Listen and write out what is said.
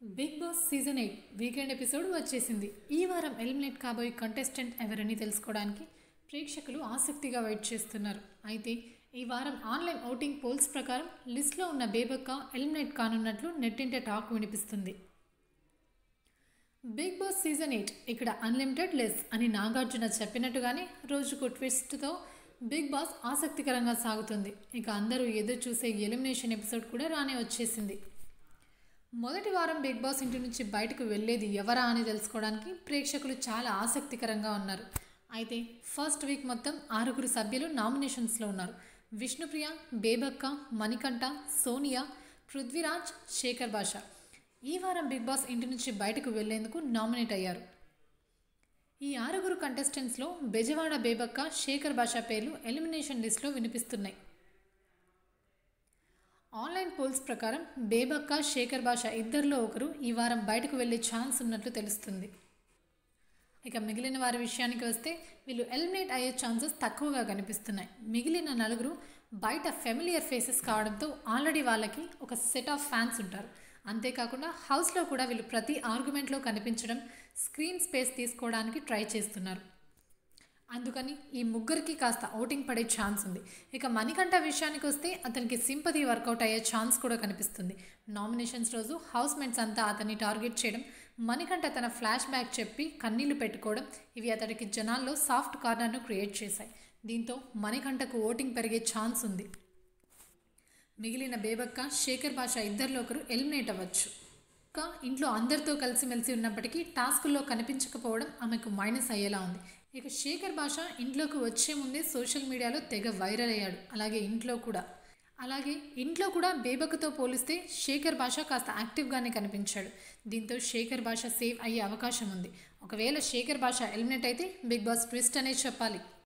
Big Boss season 8 weekend episode వచ్చేసింది. ఈ వారం ఎలిమినేట్ కాబోయే కంటెస్టెంట్ ఎవరని తెలుసుకోవడానికి ప్రేక్షకులు ఆసక్తిగా వెయిట్ చేస్తున్నారు. అయితే ఈ వారం ఆన్లైన్ ఓటింగ్ పోల్స్ ప్రకారం లిస్ట్లో ఉన్న బేబక్క ఎలిమినేట్ కానున్నట్లు నెట్టింట టాక్ వినిపిస్తుంది. బిగ్ బాస్ సీజన్ 8 ఇక్కడ అన్లిమిటెడ్ లెస్ అని నాగార్జున చెప్పినట్టుగానే రోజుకు ట్విస్ట్తో బిగ్ బాస్ ఆసక్తికరంగా సాగుతుంది. ఇక అందరూ ఎదురు చూసే ఎలిమినేషన్ ఎపిసోడ్ కూడా రానే వచ్చేసింది. మొదటి వారం బిగ్ బాస్ ఇంటి నుంచి బయటకు వెళ్ళేది ఎవరా అని తెలుసుకోవడానికి ప్రేక్షకులు చాలా ఆసక్తికరంగా ఉన్నారు. అయితే ఫస్ట్ వీక్ మొత్తం 6 సభ్యులు నామినేషన్స్లో ఉన్నారు. విష్ణుప్రియ, బేబక్క, మణికంఠ, సోనియా, పృథ్వీరాజ్, శేఖర్ భాష ఈ వారం బిగ్ బాస్ ఇంటి నుంచి బయటకు వెళ్లేందుకు నామినేట్ అయ్యారు. ఈ 6 కంటెస్టెంట్స్లో బెజవాడ బేబక్క, శేఖర్ భాష పేర్లు ఎలిమినేషన్ లిస్ట్లో వినిపిస్తున్నాయి. ఆన్లైన్ పోల్స్ ప్రకారం బేబక్క, శేఖర్ భాష ఇద్దరిలో ఒకరు ఈ వారం బయటకు వెళ్లే ఛాన్స్ ఉన్నట్లు తెలుస్తుంది. ఇక మిగిలిన వారి విషయానికి వస్తే వీళ్ళు ఎలిమినేట్ అయ్యే ఛాన్సెస్ తక్కువగా కనిపిస్తున్నాయి. మిగిలిన 4 బయట ఫెమిలియర్ ఫేసెస్ కావడంతో ఆల్రెడీ వాళ్ళకి ఒక సెట్ ఆఫ్ ఫ్యాన్స్ ఉంటారు. అంతేకాకుండా హౌస్లో కూడా వీళ్ళు ప్రతి ఆర్గ్యుమెంట్లో కనిపించడం, స్క్రీన్ స్పేస్ తీసుకోవడానికి ట్రై చేస్తున్నారు. అందుకని ఈ ముగ్గురికి కాస్త ఓటింగ్ పడే ఛాన్స్ ఉంది. ఇక మణికంఠ విషయానికి వస్తే అతనికి సింపతి వర్కౌట్ అయ్యే ఛాన్స్ కూడా కనిపిస్తుంది. నామినేషన్స్ రోజు హౌస్ మేట్స్ అంతా అతన్ని టార్గెట్ చేయడం, మణికంఠ తన ఫ్లాష్ బ్యాక్ చెప్పి కన్నీళ్లు పెట్టుకోవడం ఇవి అతడికి జనాల్లో సాఫ్ట్ కార్నర్ను క్రియేట్ చేశాయి. దీంతో మణికంఠకు ఓటింగ్ పెరిగే ఛాన్స్ ఉంది. మిగిలిన బేబక్క, శేఖర్ భాష ఇద్దరిలో ఒకరు ఎలిమినేట్ అవ్వచ్చు. ఇంకా ఇంట్లో అందరితో కలిసిమెలిసి ఉన్నప్పటికీ టాస్కుల్లో కనిపించకపోవడం ఆమెకు మైనస్ అయ్యేలా ఉంది. ఇక శేఖర్ భాష ఇంట్లోకి వచ్చే ముందే సోషల్ మీడియాలో తెగ వైరల్ అయ్యాడు. అలాగే ఇంట్లో కూడా బేబక్కతో పోలిస్తే శేఖర్ భాష కాస్త యాక్టివ్గానే కనిపించాడు. దీంతో శేఖర్ భాష సేవ్ అయ్యే అవకాశం ఉంది. ఒకవేళ శేఖర్ భాష ఎలిమినేట్ అయితే బిగ్ బాస్ ట్విస్ట్ అనే చెప్పాలి.